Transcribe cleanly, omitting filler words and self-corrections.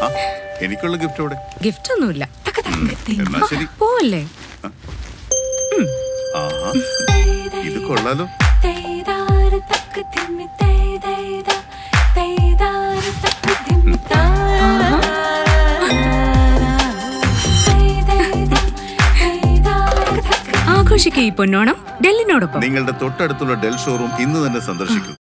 എനിക്കുള്ള gift gift ഒന്നുമില്ല. ശരി പോവല്ലേ? ഇത് കൊള്ളാലോ. ആഘോഷിക്കുക ഈ പൊന്നോണം ഡെല്ലിനോടൊപ്പം. നിങ്ങളുടെ തൊട്ടടുത്തുള്ള ഡെൽ ഷോറൂം ഇന്ന് തന്നെ സന്ദർശിക്കൂ.